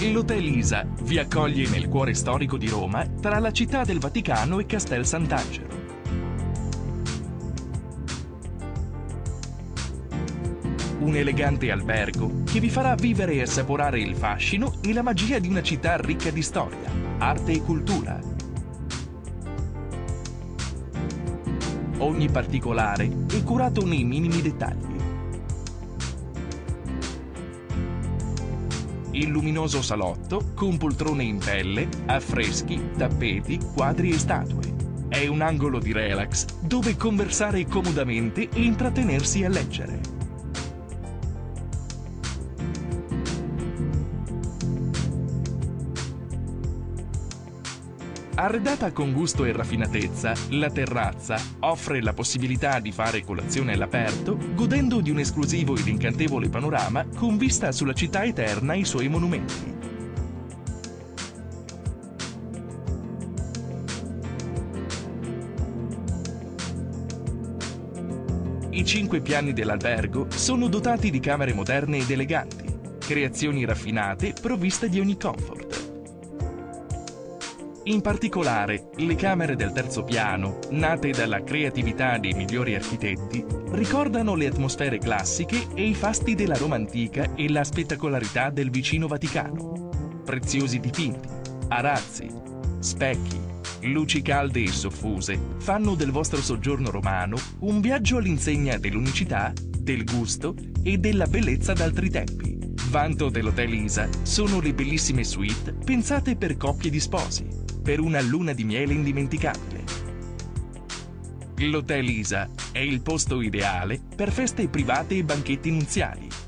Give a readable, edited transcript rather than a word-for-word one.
L'Hotel Isa vi accoglie nel cuore storico di Roma, tra la Città del Vaticano e Castel Sant'Angelo. Un elegante albergo che vi farà vivere e assaporare il fascino e la magia di una città ricca di storia, arte e cultura. Ogni particolare è curato nei minimi dettagli. Il luminoso salotto, con poltrone in pelle, affreschi, tappeti, quadri e statue. È un angolo di relax dove conversare comodamente e intrattenersi a leggere. Arredata con gusto e raffinatezza, la terrazza offre la possibilità di fare colazione all'aperto, godendo di un esclusivo ed incantevole panorama con vista sulla città eterna e i suoi monumenti. I 5 piani dell'albergo sono dotati di camere moderne ed eleganti, creazioni raffinate provviste di ogni comfort. In particolare, le camere del terzo piano, nate dalla creatività dei migliori architetti, ricordano le atmosfere classiche e i fasti della Roma antica e la spettacolarità del vicino Vaticano. Preziosi dipinti, arazzi, specchi, luci calde e soffuse fanno del vostro soggiorno romano un viaggio all'insegna dell'unicità, del gusto e della bellezza d'altri tempi. Vanto dell'Hotel Isa sono le bellissime suite pensate per coppie di sposi, per una luna di miele indimenticabile. L'Hotel Isa è il posto ideale per feste private e banchetti nuziali.